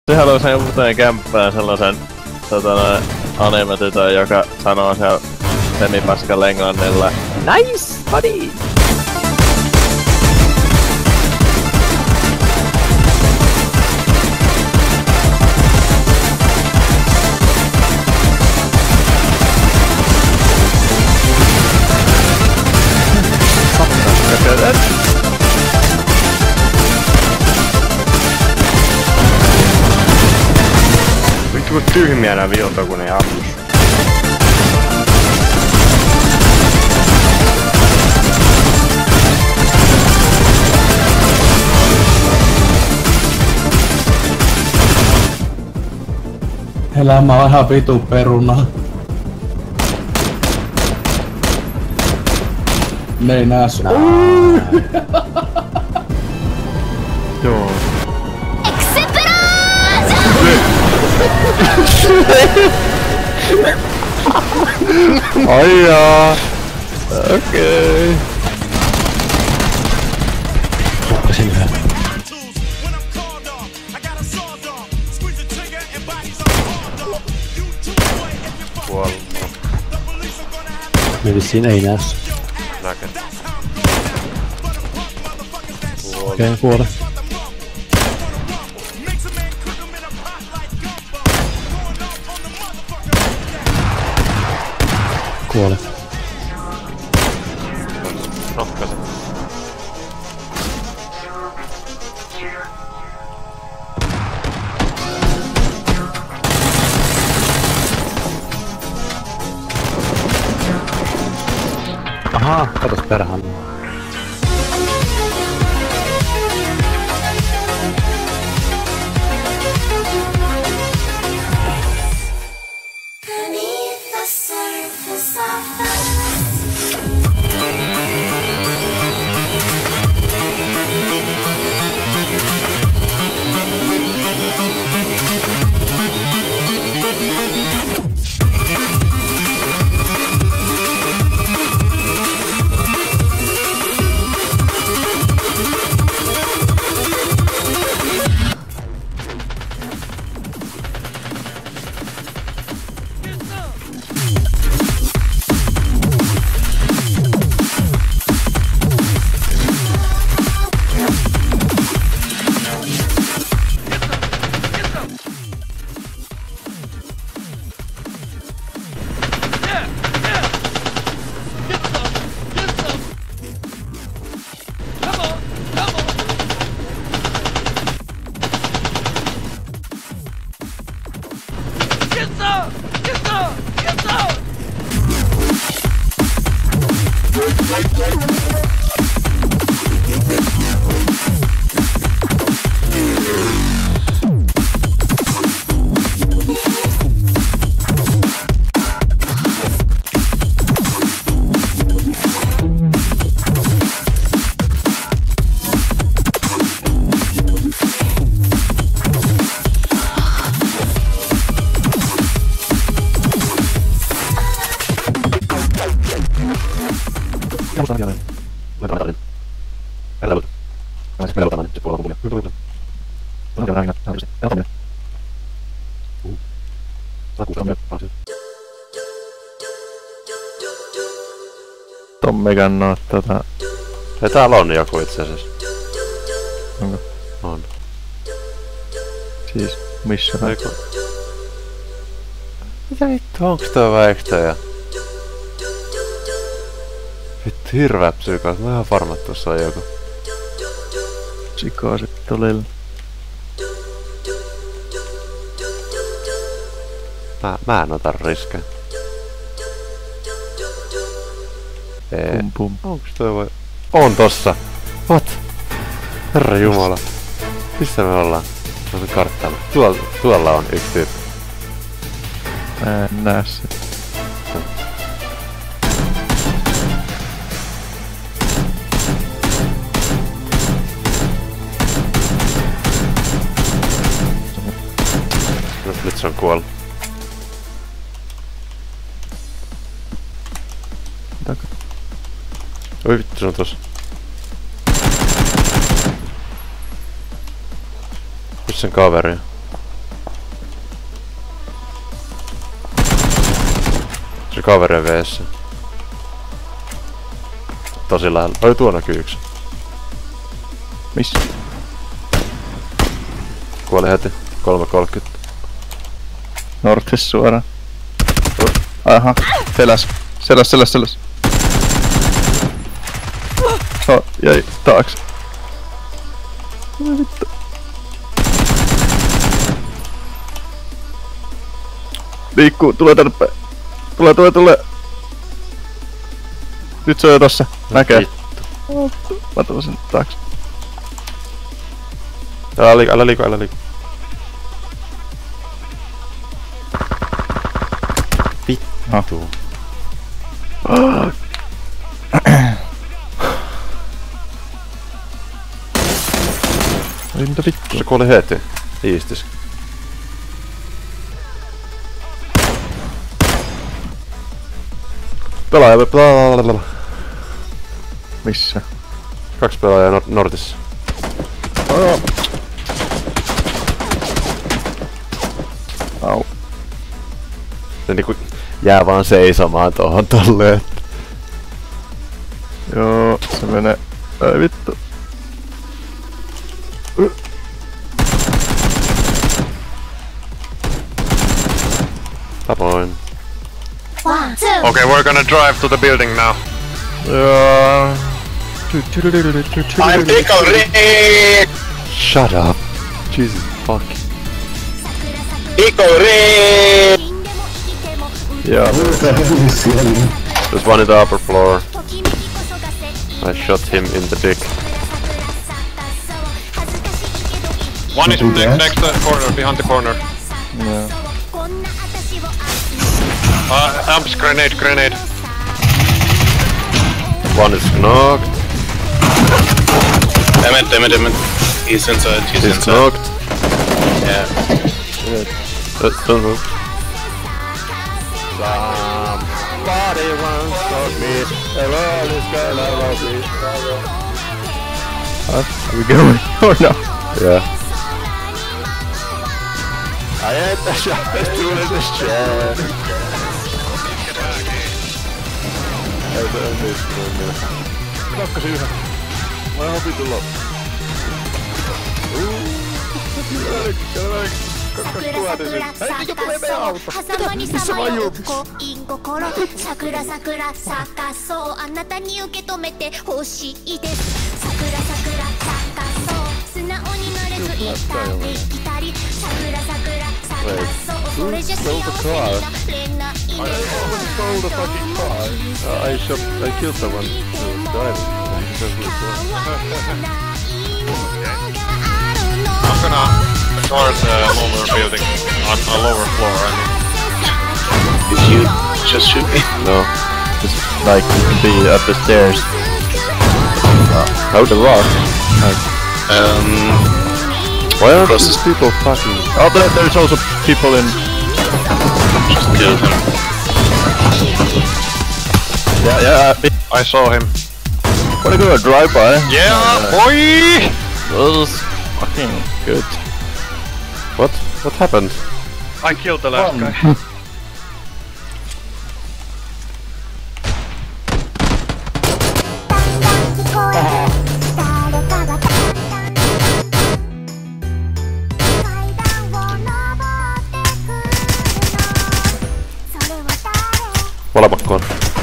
Se haluaa uuteen kämppään sellaisen anime-tytön, joka sanoo siellä semipaskalla englannilla Nice buddy! Vittu kun tyhmiä nää viota kun ei ammus. Elämä on ihan vitu peruna. Ne ei näe sun. Joo. Ai jaa. Okei. Toppasin yhä. Kuollut. Me vissiin ei näe sun. Näkö. Okei, kuole. Kuole. Rohkaise. Ahaa, katos perhän. Beneath the surface of the Tommi kannoo Ei täällä on joku itse asiassa. Onko? On. Siis missä? Eiku. Mitä vittu, onks toi vaihtaja? Vittu hirveä psykoos, mä oon ihan varma, että tossa on joku. Sikoosit tulilla. Mä en ota riskejä. Pum pum. Onks toi vai? On tossa! What? Herra jumala. Missä me ollaan? On se karttalla. Tuolla on yksi tyyppi. Mä en näe sitä. Nyt se on kuollut. Oi vittu, se on tossa. Missä sen kaveri? Se kaveri veessä. Tosi lähellä. Oi, tuo näkyy yksi. Missä? Kuoli heti. 3.30. Northis suoraan. Aha, seläs. Oh, jäi taakse. Vittu. Liikkuu, tulee tänne päin. Tulee. Nyt se on jo tossa. Näkee. Mä tulen sen taakse. Älä liiku. Vittu. Ei mitä vittu. Se kuoli heti. Iistis. Pelaaja. Missä? 2 pelaajaa Nortissa. Au. Se niinku jää vaan seisomaan tohon tolleen. Joo, se menee. Ai vittu. Tapoin. Okay, we're gonna drive to the building now. Joo. I'm Pickle Rick! Shut up. Jesus fuck. Pickle Rick! Joo. There's one in the upper floor. I shot him in the dick. One is next to the corner, behind the corner. Joo. Amps, grenade. One is knocked. Damn it. He's inside. He's knocked. Yeah. Don't move. Somebody once told me the world is gonna love me. Are we going or no? Yeah. I ain't the sharpest tool in this chair. Ei se onnistunut. Knokkasin yhä. Mä oon hopittu loppu. I killed someone who was driving. I'm gonna guard the lower building, on a lower floor, I mean. Did you just shoot me? No. Just like you can be up the stairs. How the rock? Why are Cross- these people fucking... Oh, there's also people in. Just killed him. Yeah. I saw him. Wanna go a drive-by? Yeah, boy! That was fucking good. What? What happened? I killed the last guy. Molemmat.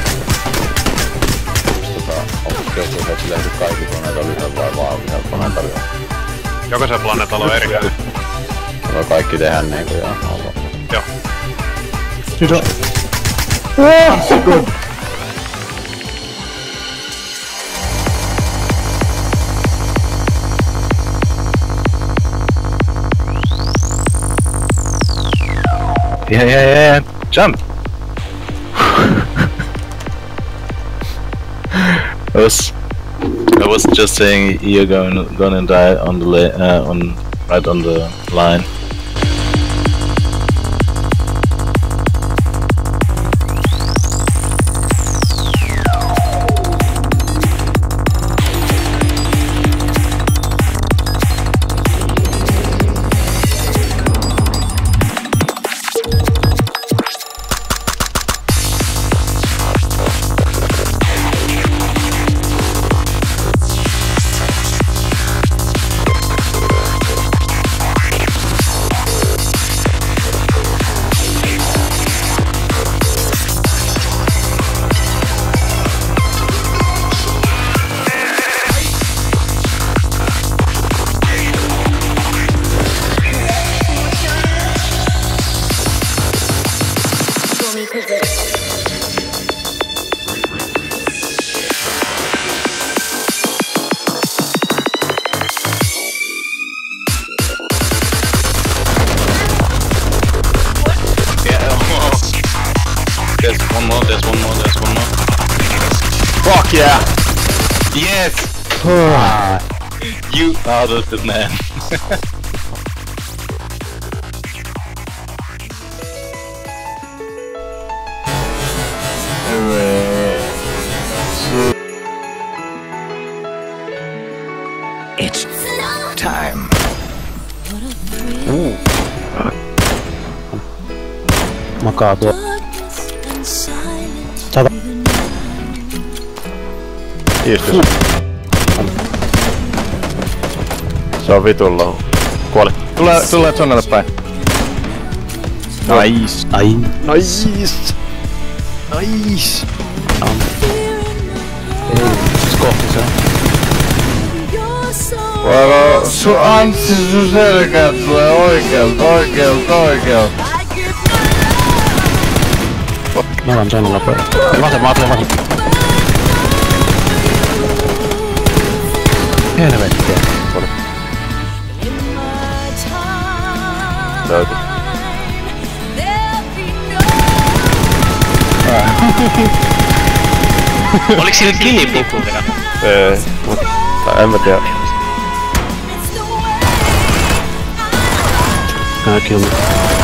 Jokaisen planeetalla on eri. Voi kaikki tehdä niinku joo. Joo. Good. Yeah. Jump. I was just saying you're gonna die on the right on the line. There's one more. Fuck yeah! Yes! You are the man. It's time. Makaa tuo. Iistus. Se on vitulla. Kuoli. Tulee Johnnelle päin. Nice. Ai. Nice. Nice. Kohti se on. Sun Anssi, sun selkäät tulee oikeelt. Mä oon Johnilla pöydä. Vasen. Helvettiä. Löytyi. Oliks sillä killipuku vielä? Ei, mutta en mä tiedä. Kill me.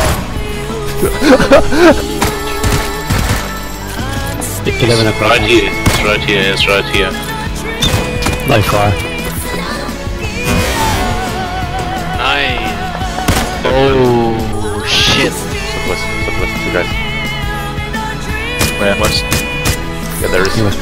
Right here. It's right here. Life fire. Nice. Oh shit. Suppress, you guys. Where was? Yeah, there is. He was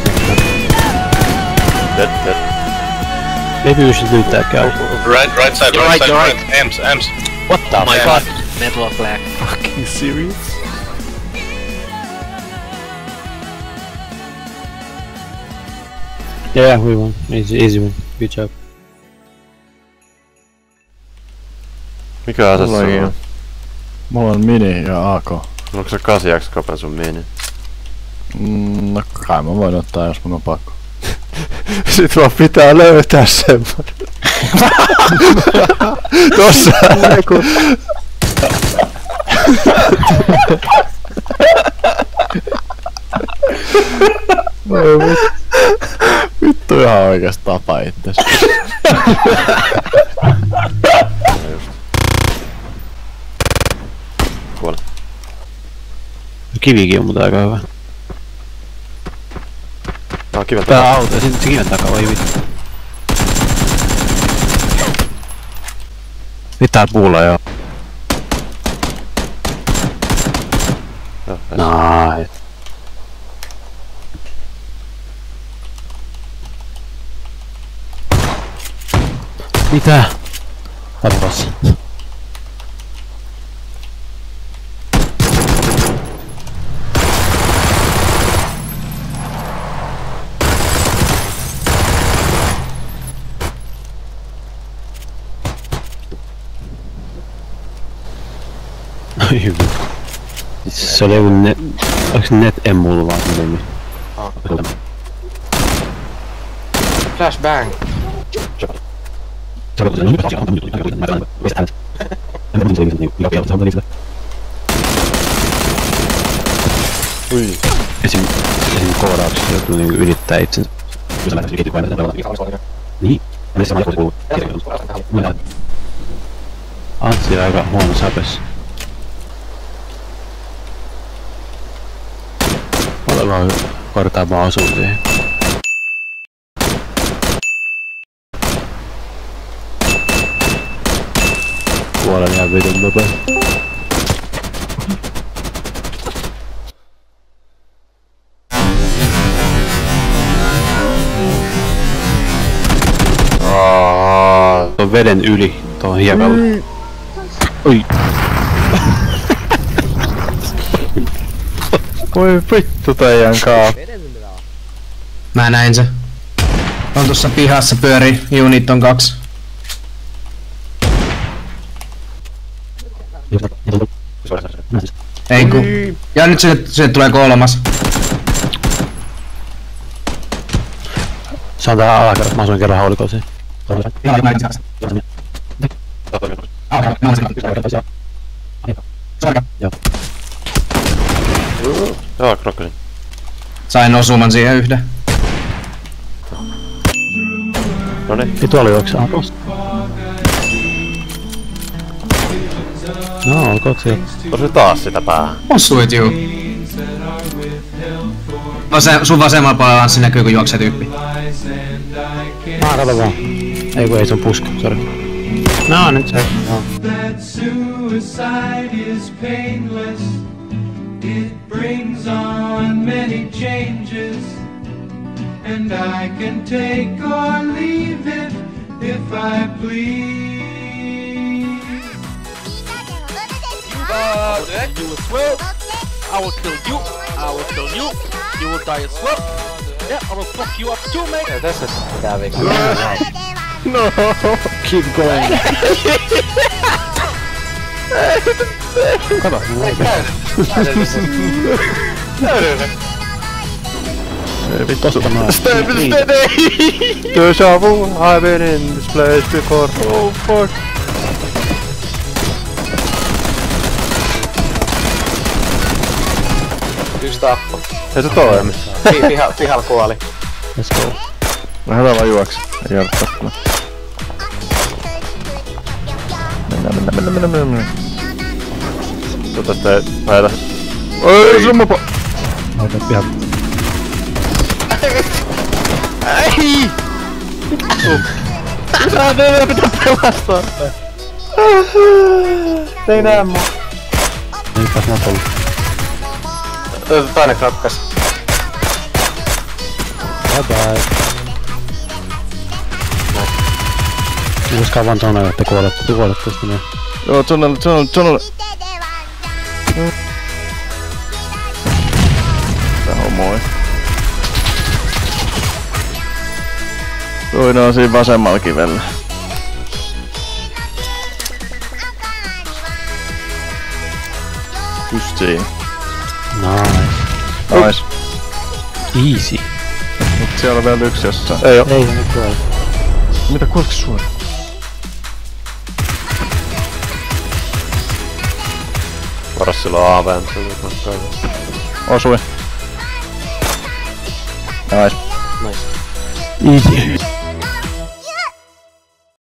Dead. Maybe we should loot that guy. Right side. You're right. Ems. What the Oh my Yeah. god. Metal black. Fucking serious? Yeah, we won. Easy win. Good job. Mikä ase Mulla sulla on? Mulla on mini ja AK. Onko se 8x sun mini? No kai mä voin ottaa, jos mun on pakko. Sit vaan pitää löytää semmonen. Tossa! Vittu ihan oikeesti tapa itses. Kuole. Kivikin on mutta aika hyvä. Tää on kiven Tää takaa. auto ja sitten se kiven takaa, oi vittu. Pitää puulla joo. Joo, Nice. Mitä? Tapas. Ai hyvin. Se oli joku net... Oiks net emmulla vaan sen nimi? Flashbang. Ui. Esim koodauksia joutuu niinku ylittää itsensä. Niin. Anssi on aika huono säpessä. Ole vaan kortaamaan osuu siihen. Kuolen ihan vitun nopea. Tuon veden yli, tuohon hiekalle. Oi! Voi vittu teidän kaa. Mä näin se. On tuossa pihassa pyörii, unit on 2. Ei ku. Ja nyt se tulee 3. Se on tää alakerras, mä asuin kerran haulikolla siihen. Joo. Joo, krokkosin. Sain osuman siihen yhden. Noniin. Ei tuolla juoksaa tosta. No, olkoot siellä. Osui taas sitä päähän. Osuit juu. Sun vasemmalla puolella Anssi näkyy kun juoksee tyyppi. Kato vaan. Ei kun ei se on pusku, sori. No nyt se. Joo. That suicide is painless. It brings on many changes. And I can take or leave it if I please. You will swell. I will kill you. I will kill you. You will die as well. Yeah, I will fuck you up too, mate. Ei tässä mitään vikaa. No. Keep going. Kato. Tosta noin. Deja vu, I've been in this place before. Oh fuck. Yksi tappo. Ei se toimi. Pihalla kuoli. Let's go. Vähän vaan juoksi. Ei jäädä tappuna. Mennään. Tästä ei päätä. Oi, summapo! Laita pihan. Ei! Mitä pitää pelastaa? Ei näe mua. Ei pääs napolle. Toinen krokkas. Bye bye. Uuskaa vaan Jonalle, että kuolette tästä niin. Joo, Jonalle. Tää on moi. Toinen on siinä vasemmalla kivellä. Just siinä. Nice. Nice. Easy. Mut siellä on vielä yksi jossain. Ei oo. Ei se nyt kuole. Mitä kuoliko suoraan? Varas silloin AVM. Osui. Nice. Easy.